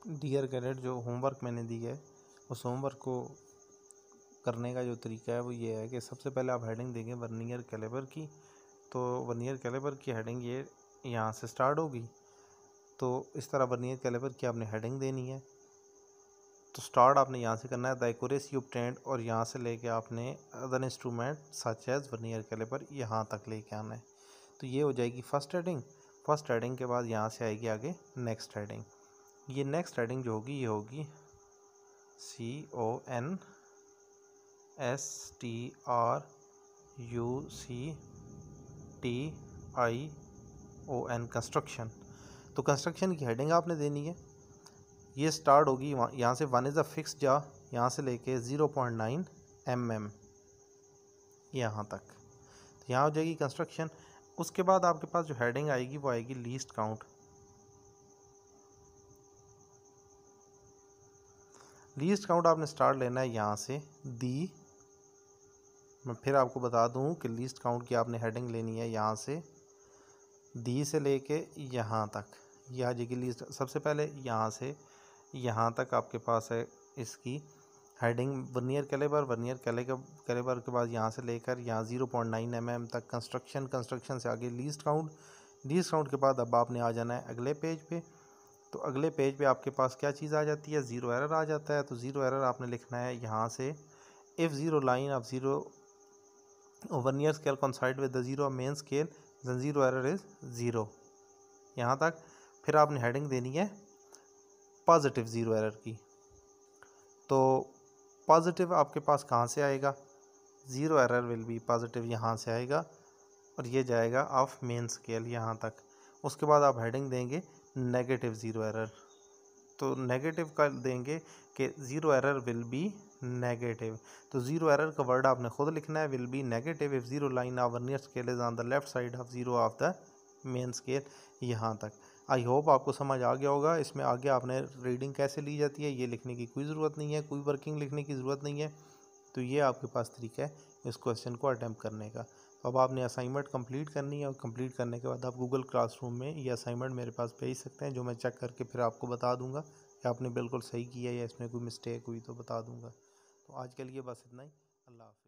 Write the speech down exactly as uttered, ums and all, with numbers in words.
Dear cadet, जो homework मैंने दी है उस होमवर्क को करने का जो तरीका है वो ये है कि सबसे पहले आप हेडिंग देंगे वर्नियर कैलिपर की। तो वर्नियर कैलिपर की हेडिंग ये यहाँ से स्टार्ट होगी। तो इस तरह वर्नियर कैलिपर की आपने हेडिंग देनी है। तो स्टार्ट आपने यहाँ से करना है, द एक्यूरेसी ऑब्टेन्ड, और यहाँ से लेके आपने other instrument such as vernier caliper यहाँ तक लेके आना है। तो ये हो जाएगी फर्स्ट हेडिंग। फर्स्ट हेडिंग के बाद यहाँ से आएगी आगे नेक्स्ट हेडिंग। ये नेक्स्ट हेडिंग जो होगी ये होगी C O N S T R U C T I O N, construction. तो कंस्ट्रक्शन की हेडिंग आपने देनी है। ये स्टार्ट होगी यहाँ से, वन इज़ अ फिक्स जा, यहाँ से लेके zero point nine M M यहाँ तक। तो यहाँ हो जाएगी कंस्ट्रक्शन। उसके बाद आपके पास जो हेडिंग आएगी वो आएगी लीस्ट काउंट। लीस्ट काउंट आपने स्टार्ट लेना है यहाँ से दी। मैं फिर आपको बता दूं कि लीस्ट काउंट की आपने हेडिंग लेनी है यहाँ से दी से लेके यहाँ तक। यह आ जाएगी लीस्ट। सबसे पहले यहाँ से यहाँ तक आपके पास है इसकी heading vernier caliper. Vernier caliper के बाद यहाँ से लेकर यहाँ zero point nine M M तक कंस्ट्रक्शन। कंस्ट्रक्शन से आगे लीस्ट काउंट। लीस्ट काउंट के बाद अब आपने आ जाना है अगले पेज पे। तो अगले पेज पे आपके पास क्या चीज़ आ जाती है, ज़ीरो एरर आ जाता है। तो ज़ीरो एरर आपने लिखना है यहाँ से, if zero line of zero vernier scale coincide with the zero main scale then zero error is zero, यहाँ तक। फिर आपने हेडिंग देनी है पॉजिटिव ज़ीरो एरर की। तो पॉजिटिव आपके पास कहाँ से आएगा, zero error will be positive यहाँ से आएगा और ये जाएगा ऑफ मेन स्केल यहाँ तक। उसके बाद आप हेडिंग देंगे नेगेटिव ज़ीरो एरर। तो नेगेटिव का देंगे कि zero error will be negative. तो ज़ीरो एरर का वर्ड आपने खुद लिखना है, will be negative if zero line of vernier scale is on the left side of zero of the main scale, यहाँ तक। आई होप आपको समझ आ गया होगा। इसमें आगे आपने रीडिंग कैसे ली जाती है ये लिखने की कोई ज़रूरत नहीं है, कोई वर्किंग लिखने की ज़रूरत नहीं है। तो ये आपके पास तरीका है इस क्वेश्चन को अटैम्प्ट करने का। तो अब आपने असाइनमेंट कंप्लीट करनी है और कंप्लीट करने के बाद आप गूगल क्लासरूम में ये असाइनमेंट मेरे पास भेज सकते हैं, जो मैं चेक करके फिर आपको बता दूंगा कि आपने बिल्कुल सही किया या इसमें कोई मिस्टेक हुई तो बता दूंगा। तो आज के लिए बस इतना ही। अल्लाह हाफ़िज़।